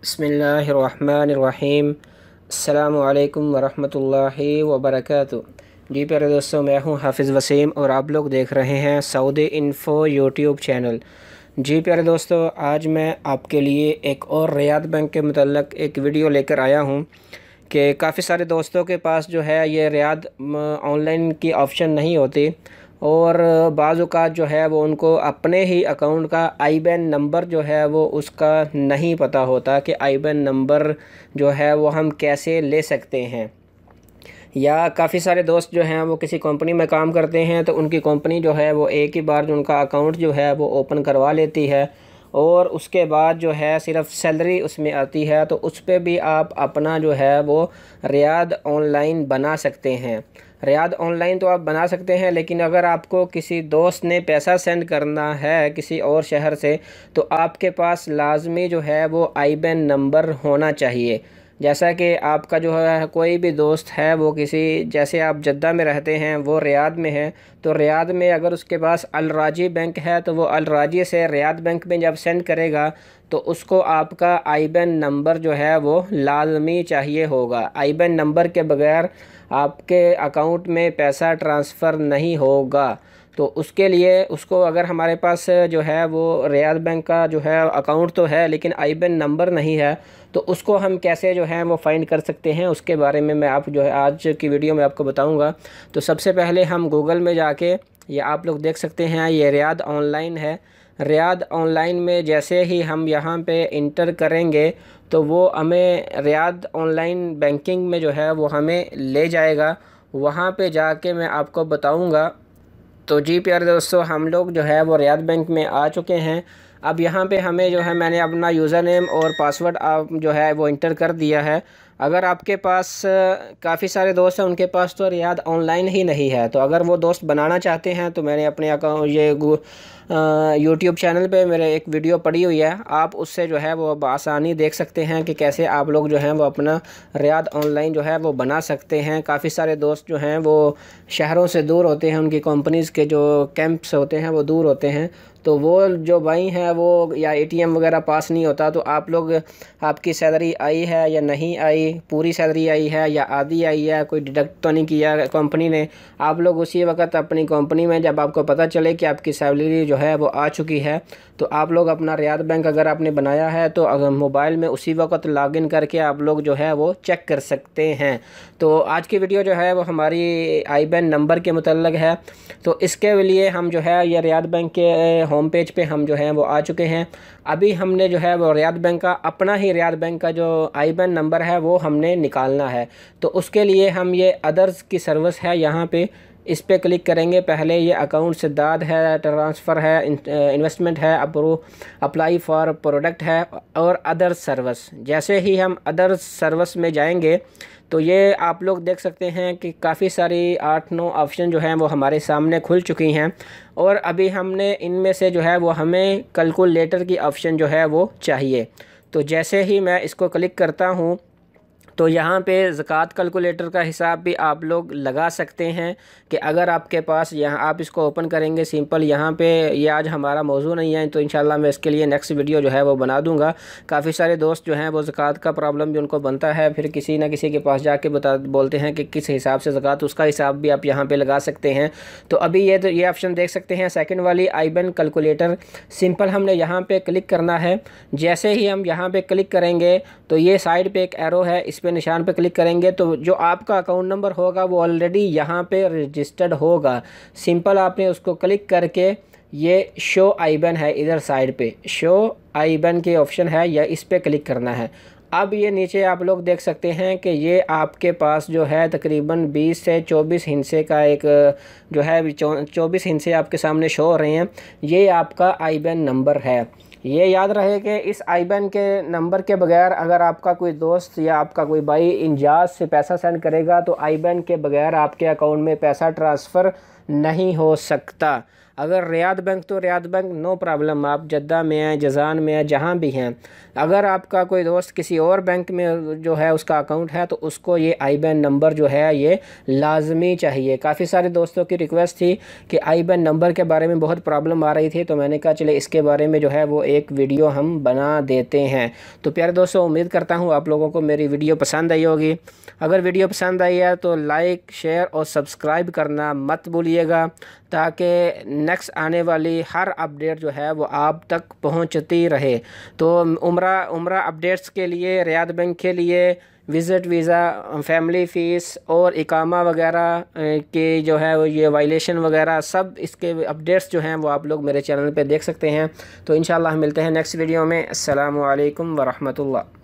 बिस्मिल्लाहिर्रहमानिर्रहीम। अस्सलामु अलैकुम वरहमतुल्लाहि वबरकातुहू। जी प्यारे दोस्तों, मैं हूं हाफिज़ वसीम और आप लोग देख रहे हैं सऊदी इन्फो यूट्यूब चैनल। जी प्यारे दोस्तों, आज मैं आपके लिए एक और रियाद बैंक के मुतल्लक़ एक वीडियो लेकर आया हूं कि काफ़ी सारे दोस्तों के पास जो है ये रियाद ऑनलाइन की ऑप्शन नहीं होती और बाज़ औक़ात जो है वो उनको अपने ही अकाउंट का आईबैन नंबर जो है वो उसका नहीं पता होता कि आईबैन नंबर जो है वो हम कैसे ले सकते हैं। या काफ़ी सारे दोस्त जो हैं वो किसी कंपनी में काम करते हैं तो उनकी कंपनी जो है वो एक ही बार जो उनका अकाउंट जो है वो ओपन करवा लेती है और उसके बाद जो है सिर्फ सैलरी उसमें आती है, तो उस पर भी आप अपना जो है वो रियाद ऑनलाइन बना सकते हैं। रियाद ऑनलाइन तो आप बना सकते हैं, लेकिन अगर आपको किसी दोस्त ने पैसा सेंड करना है किसी और शहर से तो आपके पास लाजमी जो है वो आईबैन नंबर होना चाहिए। जैसा कि आपका जो है कोई भी दोस्त है वो किसी, जैसे आप जद्दा में रहते हैं वो रियाद में है, तो रियाद में अगर उसके पास अल राजी बैंक है तो वो अल राजी से रियाद बैंक में जब सेंड करेगा तो उसको आपका आईबैन नंबर जो है वो लाजमी चाहिए होगा। आईबैन नंबर के बगैर आपके अकाउंट में पैसा ट्रांसफ़र नहीं होगा। तो उसके लिए उसको, अगर हमारे पास जो है वो रियाद बैंक का जो है अकाउंट तो है लेकिन आईबैन नंबर नहीं है, तो उसको हम कैसे जो है वो फाइंड कर सकते हैं उसके बारे में मैं आप जो है आज की वीडियो में आपको बताऊंगा। तो सबसे पहले हम गूगल में जाके, ये आप लोग देख सकते हैं ये रियाद ऑनलाइन है। रियाद ऑनलाइन में जैसे ही हम यहाँ पे इंटर करेंगे तो वो हमें रियाद ऑनलाइन बैंकिंग में जो है वो हमें ले जाएगा। वहाँ पे जाके मैं आपको बताऊँगा। तो जी प्यारे दोस्तों, हम लोग जो है वो रियाद बैंक में आ चुके हैं। अब यहाँ पे हमें जो है, मैंने अपना यूज़र नेम और पासवर्ड आप जो है वो इंटर कर दिया है। अगर आपके पास काफ़ी सारे दोस्त हैं उनके पास तो रियाद ऑनलाइन ही नहीं है, तो अगर वो दोस्त बनाना चाहते हैं तो मैंने अपने अकाउंट ये यूट्यूब चैनल पे मेरे एक वीडियो पड़ी हुई है, आप उससे जो है वो बआसानी देख सकते हैं कि कैसे आप लोग जो हैं वो अपना रियाद ऑनलाइन जो है वो बना सकते हैं। काफ़ी सारे दोस्त जो हैं वो शहरों से दूर होते हैं, उनकी कंपनीज़ के जो कैंप्स होते हैं वो दूर होते हैं, तो वो जो भाई हैं वो या एटीएम वगैरह पास नहीं होता, तो आप लोग, आपकी सैलरी आई है या नहीं आई, पूरी सैलरी आई है या आधी आई है, कोई डिडक्ट तो नहीं किया कंपनी ने, आप लोग उसी वक्त अपनी कंपनी में जब आपको पता चले कि आपकी सैलरी जो है वो आ चुकी है तो आप लोग अपना रियाद बैंक अगर आपने बनाया है तो अगर मोबाइल में उसी वक्त लॉगिन करके आप लोग जो है वो चेक कर सकते हैं। तो आज की वीडियो जो है वो हमारी आईबैन नंबर के मुतल्लिक़ है। तो इसके लिए हम जो है ये रियाद बैंक के होम पेज पे हम जो है वो आ चुके हैं। अभी हमने जो है वो रियाद बैंक का, अपना ही रियाद बैंक का जो आईबैन नंबर है वो हमने निकालना है। तो उसके लिए हम ये अदर्स की सर्विस है, यहाँ पे इस पे क्लिक करेंगे। पहले ये अकाउंट सद्दाद है, ट्रांसफ़र है, इन्वेस्टमेंट है, अप्लाई फॉर प्रोडक्ट है और अदर सर्विस। जैसे ही हम अदर सर्विस में जाएंगे तो ये आप लोग देख सकते हैं कि काफ़ी सारी 8-9 ऑप्शन जो हैं वो हमारे सामने खुल चुकी हैं और अभी हमने इनमें से जो है वो हमें कैलकुलेटर की ऑप्शन जो है वो चाहिए। तो जैसे ही मैं इसको क्लिक करता हूँ तो यहाँ पे ज़कात कैलकुलेटर का हिसाब भी आप लोग लगा सकते हैं कि अगर आपके पास, यहाँ आप इसको ओपन करेंगे सिंपल, यहाँ पे ये आज हमारा मौजू नहीं है तो इंशाल्लाह मैं इसके लिए नेक्स्ट वीडियो जो है वो बना दूंगा। काफ़ी सारे दोस्त जो हैं वो ज़कात का प्रॉब्लम भी उनको बनता है, फिर किसी ना किसी के पास जाके बोलते हैं कि किस हिसाब से ज़कात, उसका हिसाब भी आप यहाँ पर लगा सकते हैं। तो अभी ये ऑप्शन देख सकते हैं सेकेंड वाली आईबैन कैलकुलेटर, सिंपल हमने यहाँ पर क्लिक करना है। जैसे ही हम यहाँ पर क्लिक करेंगे तो ये साइड पर एक एरो है, इस पे निशान पे क्लिक करेंगे तो जो आपका अकाउंट नंबर होगा वो ऑलरेडी यहाँ पे रजिस्टर्ड होगा। सिंपल आपने उसको क्लिक करके, ये शो आईबैन है इधर साइड पे, शो आईबैन के ऑप्शन है या इस पे क्लिक करना है। अब ये नीचे आप लोग देख सकते हैं कि ये आपके पास जो है तकरीबन 20 से 24 हिस्से का एक जो है 24 हिस्से आपके सामने शो हो रहे हैं। ये आपका आईबैन नंबर है। ये याद रहे कि इस आईबैन के नंबर के बगैर अगर आपका कोई दोस्त या आपका कोई भाई इंजाज से पैसा सेंड करेगा तो आईबैन के बगैर आपके अकाउंट में पैसा ट्रांसफ़र नहीं हो सकता। अगर रियाद बैंक तो रियाद बैंक नो प्रॉब्लम, आप जद्दा में हैं, जज़ान में हैं, जहाँ भी हैं। अगर आपका कोई दोस्त किसी और बैंक में जो है उसका अकाउंट है तो उसको ये आईबैन नंबर जो है ये लाजमी चाहिए। काफ़ी सारे दोस्तों की रिक्वेस्ट थी कि आईबैन नंबर के बारे में बहुत प्रॉब्लम आ रही थी, तो मैंने कहा चले इसके बारे में जो है वो एक वीडियो हम बना देते हैं। तो प्यारे दोस्तों, उम्मीद करता हूँ आप लोगों को मेरी वीडियो पसंद आई होगी। अगर वीडियो पसंद आई है तो लाइक, शेयर और सब्सक्राइब करना मत भूलिएगा, ताकि नेक्स्ट आने वाली हर अपडेट जो है वो आप तक पहुंचती रहे। तो उम्रा अपडेट्स के लिए, रियाद बैंक के लिए विज़िट वीज़ा, फैमिली फ़ीस और इकामा वगैरह के जो है वो ये वायलेशन वगैरह सब इसके अपडेट्स जो हैं वो आप लोग मेरे चैनल पे देख सकते हैं। तो इंशाल्लाह मिलते हैं नेक्स्ट वीडियो में। अस्सलामु अलैकुम वरहमतुल्लाह।